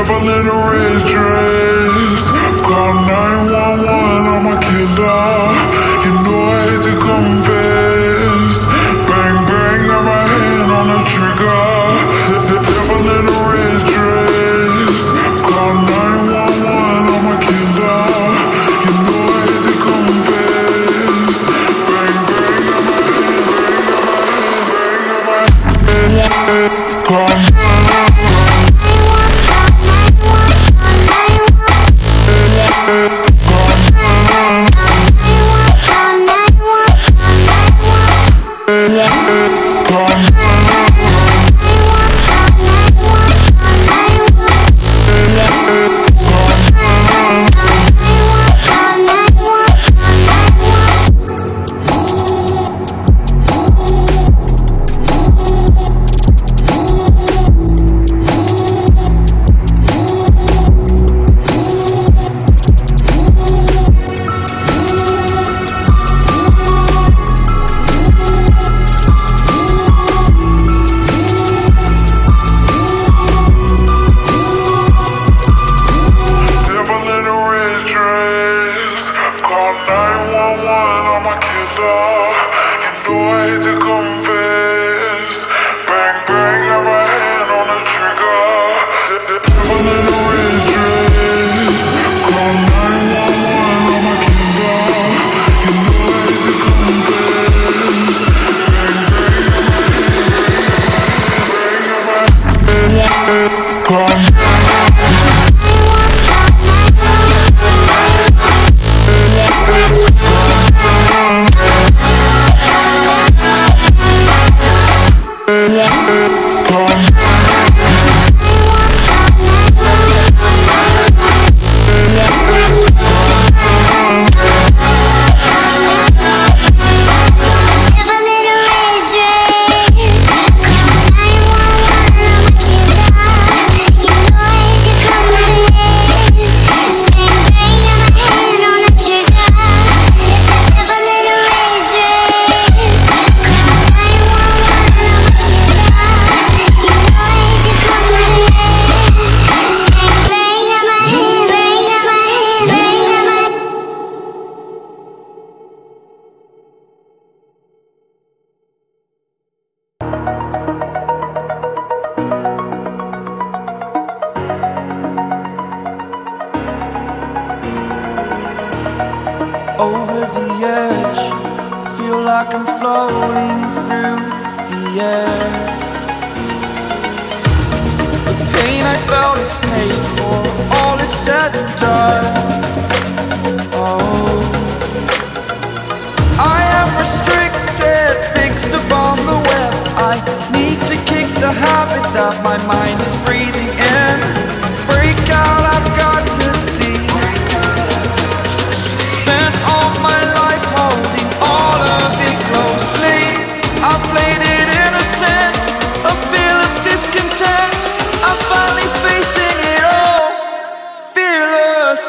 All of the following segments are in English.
devil in a red dress. Call 911, I'm a killer. You know I hate to confess. Bang, bang, got my hand on the trigger. The devil in a red dress. Call 911, I'm a killer. You know I hate to confess. Bang, bang, got my hand, bang, got my hand, call over the edge. Feel like I'm floating through the air. The pain I felt is paid for, all is said and done. Oh, I am restricted, fixed upon the web. I need to kick the habit that my mind is breathing in. Break out, I've got to see. Spent all my life holding all of it closely. I played it innocent, a feel of discontent. I'm finally facing it all, fearless.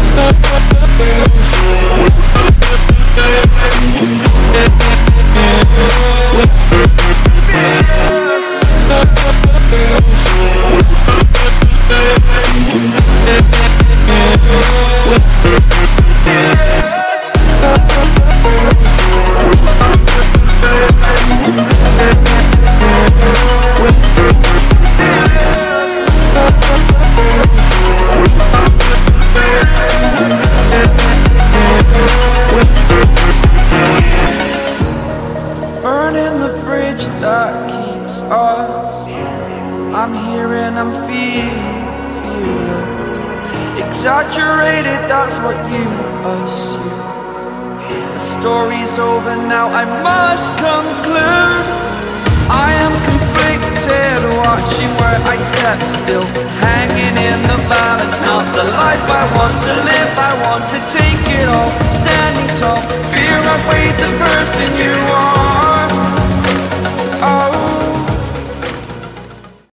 Burning the bridge that keeps us. I'm here and I'm feeling fearless. Exaggerated, that's what you assume. The story's over now, I must conclude. I am conflicted, watching where I step still, hanging in the balance. Not the life I want to live, I want to take it all. Standing tall, fear outweighed the person you are.